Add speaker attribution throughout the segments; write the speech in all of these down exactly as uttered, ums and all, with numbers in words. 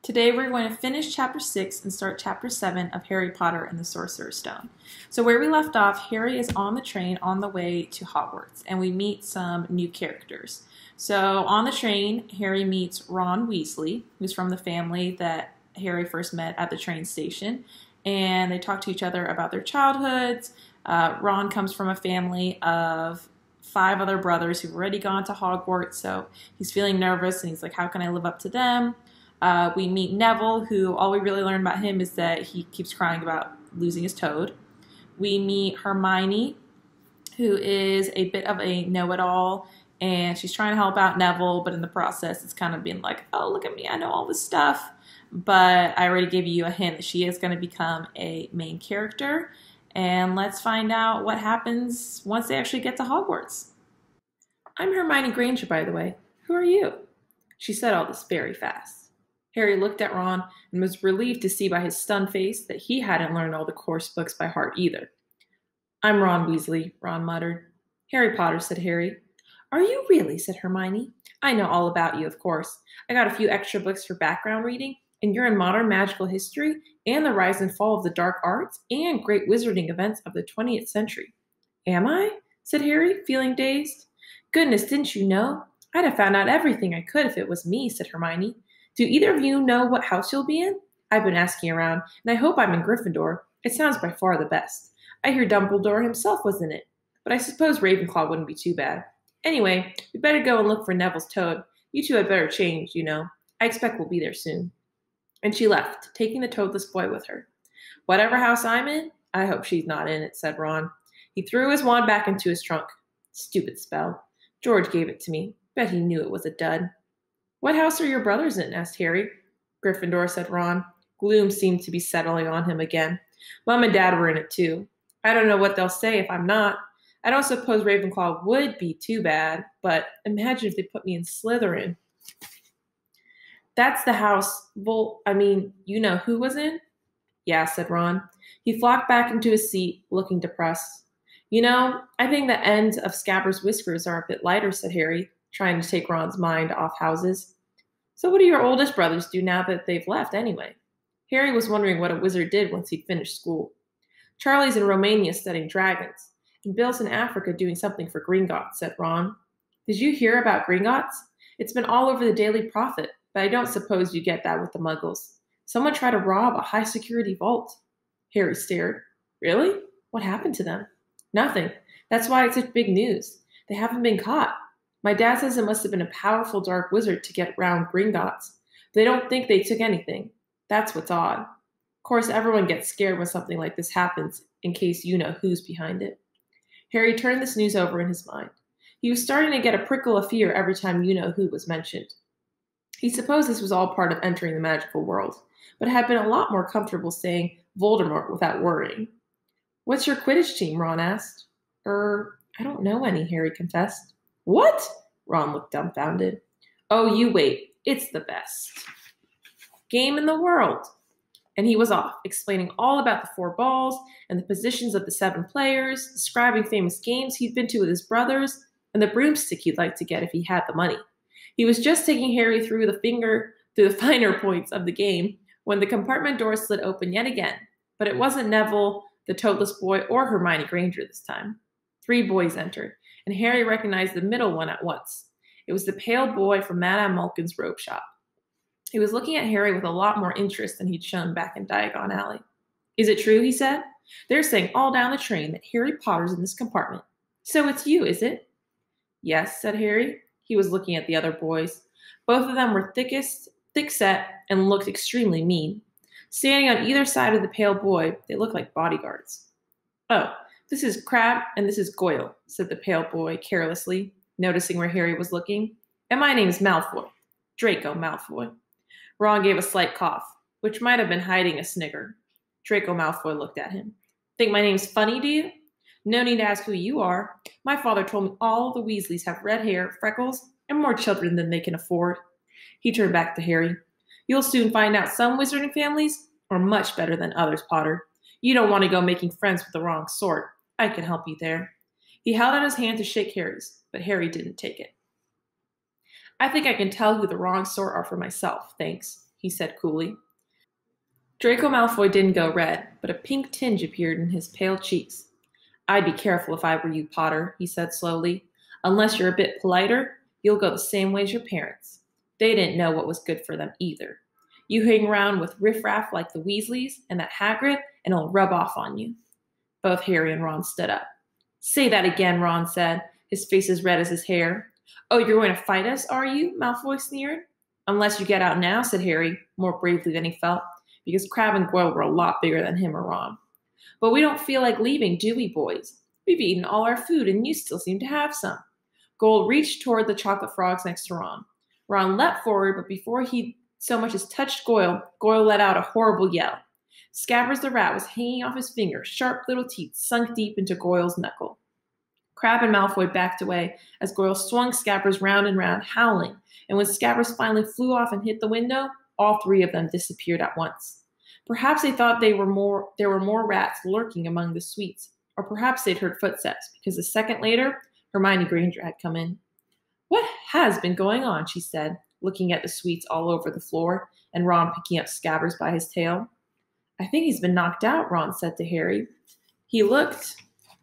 Speaker 1: Today we're going to finish chapter six and start chapter seven of Harry Potter and the Sorcerer's Stone. So where we left off, Harry is on the train on the way to Hogwarts, and we meet some new characters. So on the train, Harry meets Ron Weasley, who's from the family that Harry first met at the train station, and they talk to each other about their childhoods. Uh, Ron comes from a family of five other brothers who've already gone to Hogwarts, so he's feeling nervous, and he's like, how can I live up to them? Uh, we meet Neville, who all we really learn about him is that he keeps crying about losing his toad. We meet Hermione, who is a bit of a know-it-all, and she's trying to help out Neville, but in the process it's kind of being like, oh, look at me, I know all this stuff. But I already gave you a hint that she is going to become a main character, and let's find out what happens once they actually get to Hogwarts. I'm Hermione Granger, by the way. Who are you? She said all this very fast. Harry looked at Ron and was relieved to see by his stunned face that he hadn't learned all the course books by heart either. I'm Ron Weasley, Ron muttered. Harry Potter, said Harry. Are you really? Said Hermione. I know all about you, of course. I got a few extra books for background reading, and you're in modern magical history and the rise and fall of the dark arts and great wizarding events of the twentieth century. Am I? Said Harry, feeling dazed. Goodness, didn't you know? I'd have found out everything I could if it was me, said Hermione. Do either of you know what house you'll be in? I've been asking around, and I hope I'm in Gryffindor. It sounds by far the best. I hear Dumbledore himself was in it, but I suppose Ravenclaw wouldn't be too bad. Anyway, we better go and look for Neville's toad. You two had better change, you know. I expect we'll be there soon. And she left, taking the toadless boy with her. Whatever house I'm in, I hope she's not in it, said Ron. He threw his wand back into his trunk. Stupid spell. George gave it to me. Bet he knew it was a dud. What house are your brothers in? Asked Harry. Gryffindor, said Ron. Gloom seemed to be settling on him again. Mom and Dad were in it too. I don't know what they'll say if I'm not. I don't suppose Ravenclaw would be too bad, but imagine if they put me in Slytherin. That's the house, Vol- I mean, you know who was in? Yeah, said Ron. He flopped back into his seat, looking depressed. You know, I think the ends of Scabbers' whiskers are a bit lighter, said Harry, trying to take Ron's mind off houses. So what do your oldest brothers do now that they've left anyway? Harry was wondering what a wizard did once he'd finished school. Charlie's in Romania studying dragons, and Bill's in Africa doing something for Gringotts, said Ron. Did you hear about Gringotts? It's been all over the Daily Prophet, but I don't suppose you get that with the Muggles. Someone tried to rob a high-security vault. Harry stared. Really? What happened to them? Nothing. That's why it's such big news. They haven't been caught. My dad says it must have been a powerful dark wizard to get around Gringotts. They don't think they took anything. That's what's odd. Of course, everyone gets scared when something like this happens, in case you know who's behind it. Harry turned this news over in his mind. He was starting to get a prickle of fear every time you know who was mentioned. He supposed this was all part of entering the magical world, but had been a lot more comfortable saying Voldemort without worrying. What's your Quidditch team? Ron asked. Er, I don't know any, Harry confessed. What? Ron looked dumbfounded. Oh, you wait. It's the best game in the world. And he was off, explaining all about the four balls and the positions of the seven players, describing famous games he'd been to with his brothers, and the broomstick he'd like to get if he had the money. He was just taking Harry through the finger through the finer points of the game when the compartment door slid open yet again. But it wasn't Neville, the toadless boy, or Hermione Granger this time. Three boys entered, and Harry recognized the middle one at once. It was the pale boy from Madame Malkin's robe shop. He was looking at Harry with a lot more interest than he'd shown back in Diagon Alley. Is it true, he said? They're saying all down the train that Harry Potter's in this compartment. So it's you, is it? Yes, said Harry. He was looking at the other boys. Both of them were thickest, thick-set and looked extremely mean. Standing on either side of the pale boy, they looked like bodyguards. Oh, this is Crabbe and this is Goyle, said the pale boy carelessly, noticing where Harry was looking. And my name's Malfoy. Draco Malfoy. Ron gave a slight cough, which might have been hiding a snigger. Draco Malfoy looked at him. Think my name's funny, do you? No need to ask who you are. My father told me all the Weasleys have red hair, freckles, and more children than they can afford. He turned back to Harry. You'll soon find out some wizarding families are much better than others, Potter. You don't want to go making friends with the wrong sort. I can help you there. He held out his hand to shake Harry's, but Harry didn't take it. I think I can tell who the wrong sort are for myself, thanks, he said coolly. Draco Malfoy didn't go red, but a pink tinge appeared in his pale cheeks. I'd be careful if I were you, Potter, he said slowly. Unless you're a bit politer, you'll go the same way as your parents. They didn't know what was good for them either. You hang around with riffraff like the Weasleys and that Hagrid, and it'll rub off on you. Both Harry and Ron stood up. Say that again, Ron said, his face as red as his hair. Oh, you're going to fight us, are you? Malfoy sneered. Unless you get out now, said Harry, more bravely than he felt, because Crabbe and Goyle were a lot bigger than him or Ron. But we don't feel like leaving, do we, boys? We've eaten all our food, and you still seem to have some. Goyle reached toward the chocolate frogs next to Ron. Ron leapt forward, but before he so much as touched Goyle, Goyle let out a horrible yell. Scabbers the rat was hanging off his finger, sharp little teeth sunk deep into Goyle's knuckle. Crabbe and Malfoy backed away as Goyle swung Scabbers round and round, howling, and when Scabbers finally flew off and hit the window, all three of them disappeared at once. Perhaps they thought they were more, there were more rats lurking among the sweets, or perhaps they'd heard footsteps, because a second later, Hermione Granger had come in. What has been going on, she said, looking at the sweets all over the floor, and Ron picking up Scabbers by his tail. I think he's been knocked out, Ron said to Harry. He looked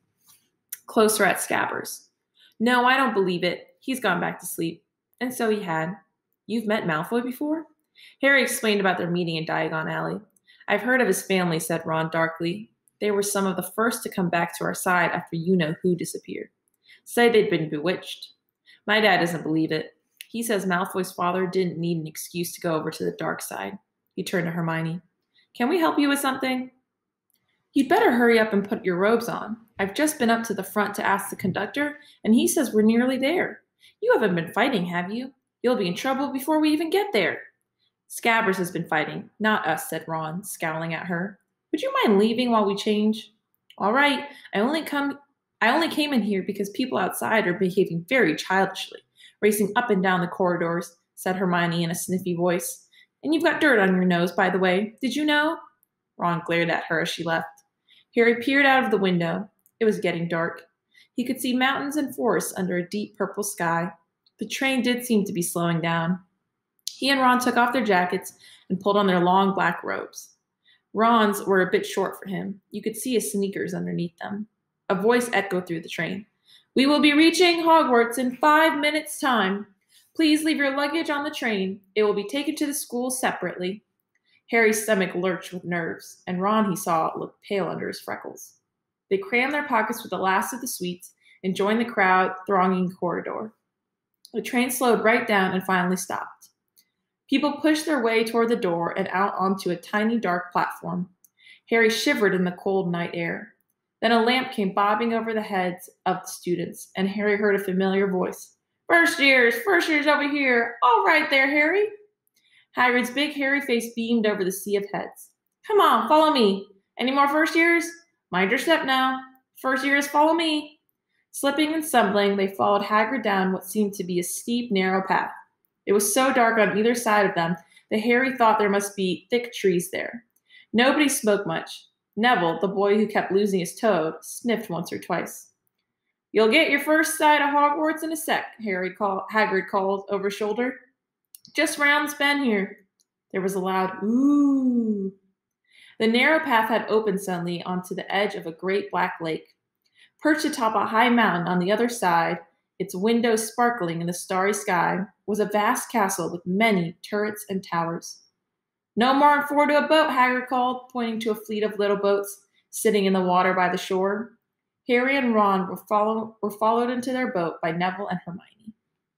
Speaker 1: closer at Scabbers. No, I don't believe it. He's gone back to sleep. And so he had. You've met Malfoy before? Harry explained about their meeting in Diagon Alley. I've heard of his family, said Ron darkly. They were some of the first to come back to our side after you-know-who disappeared. Say they'd been bewitched. My dad doesn't believe it. He says Malfoy's father didn't need an excuse to go over to the dark side. He turned to Hermione. Can we help you with something? You'd better hurry up and put your robes on. I've just been up to the front to ask the conductor, and he says we're nearly there. You haven't been fighting, have you? You'll be in trouble before we even get there. Scabbers has been fighting, not us, said Ron, scowling at her. Would you mind leaving while we change? All right, I only come I only came in here because people outside are behaving very childishly, racing up and down the corridors, said Hermione in a sniffy voice. And you've got dirt on your nose, by the way. Did you know? Ron glared at her as she left. Harry peered out of the window. It was getting dark. He could see mountains and forests under a deep purple sky. The train did seem to be slowing down. He and Ron took off their jackets and pulled on their long black robes. Ron's were a bit short for him. You could see his sneakers underneath them. A voice echoed through the train. We will be reaching Hogwarts in five minutes' time. Please leave your luggage on the train. It will be taken to the school separately. Harry's stomach lurched with nerves, and Ron, he saw, looked pale under his freckles. They crammed their pockets with the last of the sweets and joined the crowd thronging the corridor. The train slowed right down and finally stopped. People pushed their way toward the door and out onto a tiny dark platform. Harry shivered in the cold night air. Then a lamp came bobbing over the heads of the students, and Harry heard a familiar voice. First years, first years over here. All right there, Harry. Hagrid's big hairy face beamed over the sea of heads. Come on, follow me. Any more first years? Mind your step now. First years, follow me. Slipping and stumbling, they followed Hagrid down what seemed to be a steep, narrow path. It was so dark on either side of them that Harry thought there must be thick trees there. Nobody spoke much. Neville, the boy who kept losing his toad, sniffed once or twice. You'll get your first sight of Hogwarts in a sec, Harry called, Hagrid called over his shoulder. Just round this bend here. There was a loud ooh. The narrow path had opened suddenly onto the edge of a great black lake. Perched atop a high mountain on the other side, its windows sparkling in the starry sky, was a vast castle with many turrets and towers. No more than four to a boat, Hagrid called, pointing to a fleet of little boats sitting in the water by the shore. Harry and Ron were, follow- were followed into their boat by Neville and Hermione.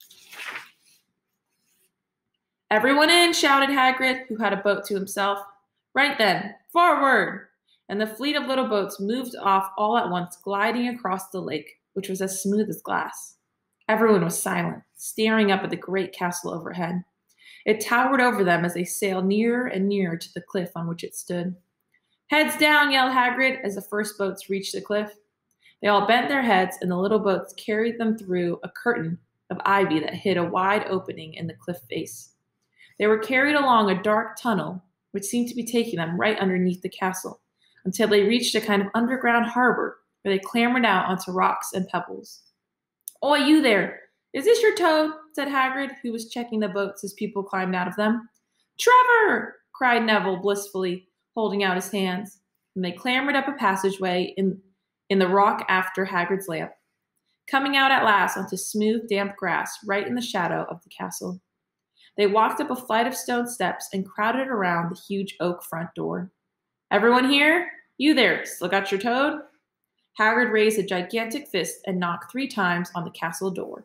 Speaker 1: Everyone in, shouted Hagrid, who had a boat to himself. Right then, forward! And the fleet of little boats moved off all at once, gliding across the lake, which was as smooth as glass. Everyone was silent, staring up at the great castle overhead. It towered over them as they sailed nearer and nearer to the cliff on which it stood. Heads down, yelled Hagrid as the first boats reached the cliff. They all bent their heads, and the little boats carried them through a curtain of ivy that hid a wide opening in the cliff face. They were carried along a dark tunnel, which seemed to be taking them right underneath the castle, until they reached a kind of underground harbor where they clambered out onto rocks and pebbles. Oi, you there! Is this your toad? Said Hagrid, who was checking the boats as people climbed out of them. Trevor! Cried Neville blissfully, holding out his hands, and they clambered up a passageway in, in the rock after Hagrid's lamp, coming out at last onto smooth, damp grass right in the shadow of the castle. They walked up a flight of stone steps and crowded around the huge oak front door. Everyone here? You there, still got your toad? Hagrid raised a gigantic fist and knocked three times on the castle door.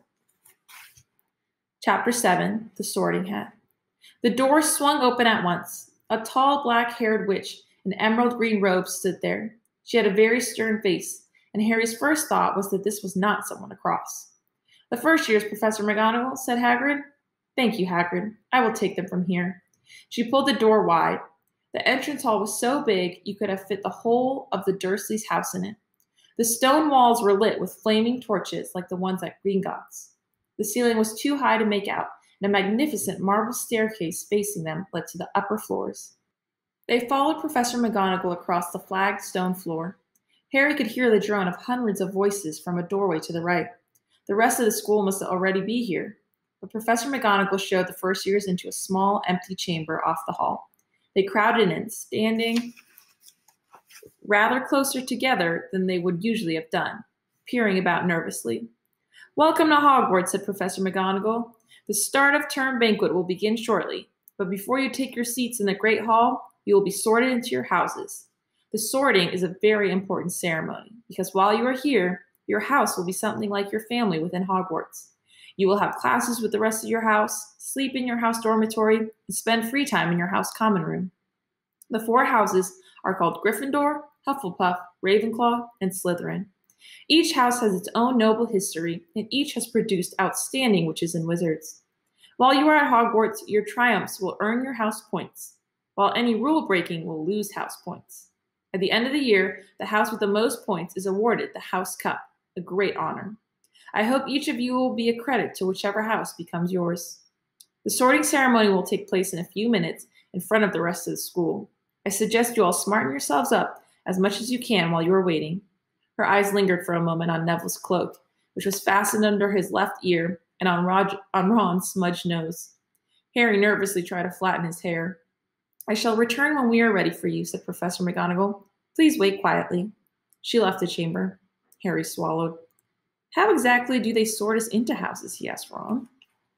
Speaker 1: Chapter seven, The Sorting Hat. The door swung open at once. A tall, black-haired witch in emerald green robes stood there. She had a very stern face, and Harry's first thought was that this was not someone across. The first year's Professor McGonagall, said Hagrid. Thank you, Hagrid. I will take them from here. She pulled the door wide. The entrance hall was so big you could have fit the whole of the Dursleys' house in it. The stone walls were lit with flaming torches like the ones at Gringotts. The ceiling was too high to make out, and a magnificent marble staircase facing them led to the upper floors. They followed Professor McGonagall across the flagged stone floor. Harry could hear the drone of hundreds of voices from a doorway to the right. The rest of the school must already be here. But Professor McGonagall showed the first years into a small, empty chamber off the hall. They crowded in, standing rather closer together than they would usually have done, peering about nervously. Welcome to Hogwarts, said Professor McGonagall. The start of term banquet will begin shortly, but before you take your seats in the Great Hall, you will be sorted into your houses. The sorting is a very important ceremony, because while you are here, your house will be something like your family within Hogwarts. You will have classes with the rest of your house, sleep in your house dormitory, and spend free time in your house common room. The four houses are called Gryffindor, Hufflepuff, Ravenclaw, and Slytherin. Each house has its own noble history, and each has produced outstanding witches and wizards. While you are at Hogwarts, your triumphs will earn your house points, while any rule breaking will lose house points. At the end of the year, the house with the most points is awarded the House Cup, a great honor. I hope each of you will be a credit to whichever house becomes yours. The sorting ceremony will take place in a few minutes in front of the rest of the school. I suggest you all smarten yourselves up as much as you can while you are waiting. Her eyes lingered for a moment on Neville's cloak, which was fastened under his left ear, and on, Rog- on Ron's smudged nose. Harry nervously tried to flatten his hair. I shall return when we are ready for you, said Professor McGonagall. Please wait quietly. She left the chamber. Harry swallowed. How exactly do they sort us into houses, he asked Ron.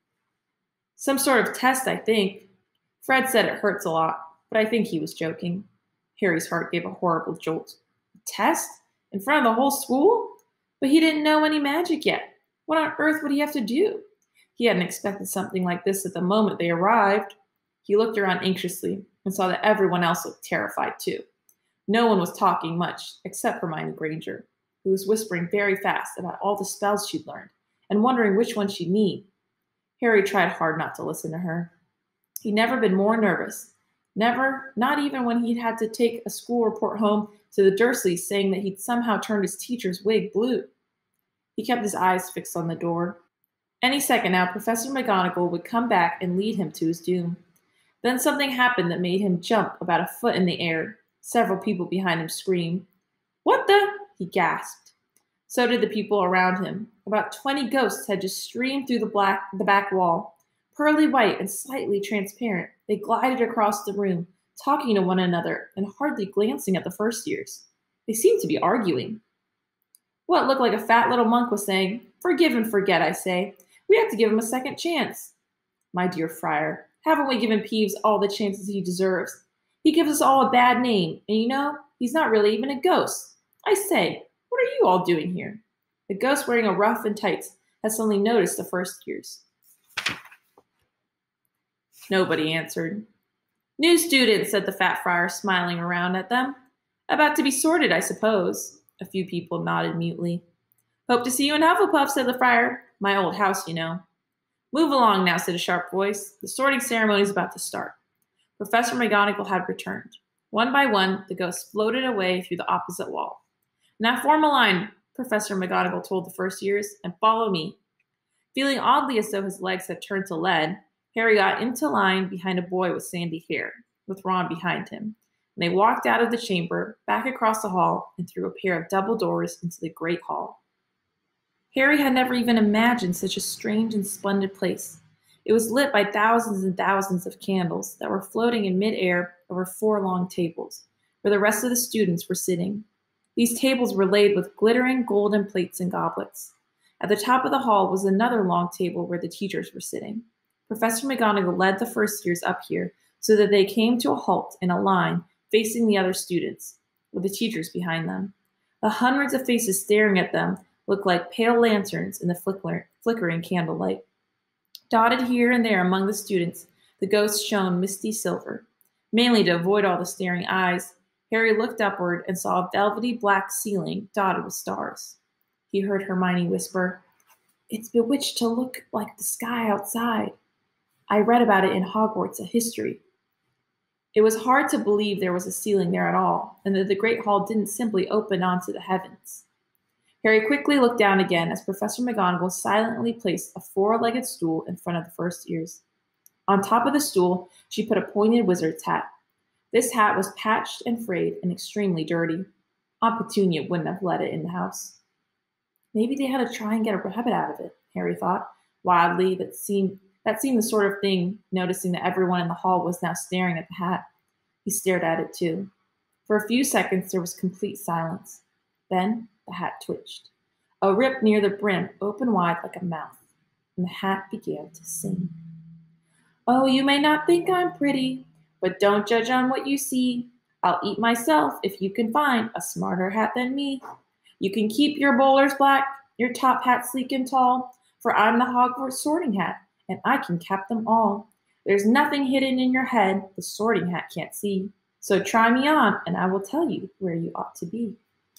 Speaker 1: Some sort of test, I think. Fred said it hurts a lot, but I think he was joking. Harry's heart gave a horrible jolt. A test? In front of the whole school? But he didn't know any magic yet. What on earth would he have to do? He hadn't expected something like this at the moment they arrived. He looked around anxiously and saw that everyone else looked terrified too. No one was talking much, except Hermione Granger, who was whispering very fast about all the spells she'd learned and wondering which one she'd need. Harry tried hard not to listen to her. He'd never been more nervous. Never, not even when he'd had to take a school report home to the Dursleys saying that he'd somehow turned his teacher's wig blue. He kept his eyes fixed on the door. Any second now, Professor McGonagall would come back and lead him to his doom. Then something happened that made him jump about a foot in the air. Several people behind him screamed. What the? He gasped. So did the people around him. About twenty ghosts had just streamed through the, black, the back wall. Pearly white and slightly transparent, they glided across the room, talking to one another and hardly glancing at the first years. They seemed to be arguing. What looked like a fat little monk was saying, Forgive and forget, I say. We have to give him a second chance. My dear Friar, haven't we given Peeves all the chances he deserves? He gives us all a bad name, and you know, he's not really even a ghost. I say, what are you all doing here? The ghost wearing a ruff and tights had suddenly noticed the first years. Nobody answered. New students, said the fat friar, smiling around at them. About to be sorted, I suppose. A few people nodded mutely. Hope to see you in Hufflepuff, said the friar. My old house, you know. Move along now, said a sharp voice. The sorting ceremony is about to start. Professor McGonagall had returned. One by one, the ghosts floated away through the opposite wall. Now form a line, Professor McGonagall told the first years, and follow me. Feeling oddly as though his legs had turned to lead, Harry got into line behind a boy with sandy hair, with Ron behind him, and they walked out of the chamber, back across the hall, and through a pair of double doors into the great hall. Harry had never even imagined such a strange and splendid place. It was lit by thousands and thousands of candles that were floating in midair over four long tables, where the rest of the students were sitting. These tables were laid with glittering golden plates and goblets. At the top of the hall was another long table where the teachers were sitting. Professor McGonagall led the first years up here so that they came to a halt in a line facing the other students, with the teachers behind them. The hundreds of faces staring at them looked like pale lanterns in the flicker- flickering candlelight. Dotted here and there among the students, the ghosts shone misty silver. Mainly to avoid all the staring eyes, Harry looked upward and saw a velvety black ceiling dotted with stars. He heard Hermione whisper, "It's bewitched to look like the sky outside. I read about it in Hogwarts, a history." It was hard to believe there was a ceiling there at all, and that the Great Hall didn't simply open onto the heavens. Harry quickly looked down again as Professor McGonagall silently placed a four-legged stool in front of the first years. On top of the stool, she put a pointed wizard's hat. This hat was patched and frayed and extremely dirty. Aunt Petunia wouldn't have let it in the house. Maybe they had to try and get a rabbit out of it, Harry thought, wildly. That seemed that seemed the sort of thing, noticing that everyone in the hall was now staring at the hat. He stared at it too. For a few seconds there was complete silence. Then the hat twitched. A rip near the brim opened wide like a mouth, and the hat began to sing. "Oh, you may not think I'm pretty, but don't judge on what you see. I'll eat myself if you can find a smarter hat than me. You can keep your bowlers black, your top hat sleek and tall, for I'm the Hogwarts sorting hat, and I can cap them all. There's nothing hidden in your head the sorting hat can't see. So try me on, and I will tell you where you ought to be.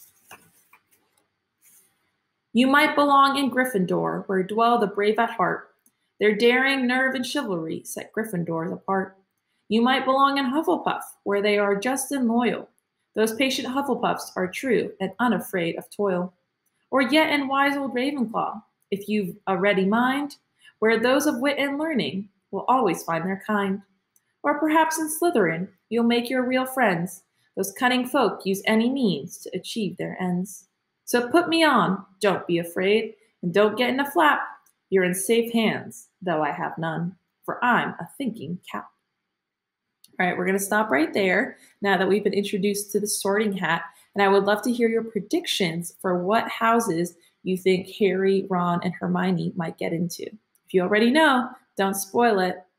Speaker 1: You might belong in Gryffindor, where dwell the brave at heart. Their daring, nerve, and chivalry set Gryffindors apart. You might belong in Hufflepuff, where they are just and loyal. Those patient Hufflepuffs are true and unafraid of toil. Or yet in wise old Ravenclaw, if you've a ready mind, where those of wit and learning will always find their kind. Or perhaps in Slytherin, you'll make your real friends. Those cunning folk use any means to achieve their ends. So put me on, don't be afraid, and don't get in a flap. You're in safe hands, though I have none, for I'm a thinking cap." All right, we're going to stop right there now that we've been introduced to the sorting hat, and I would love to hear your predictions for what houses you think Harry, Ron, and Hermione might get into. If you already know, don't spoil it.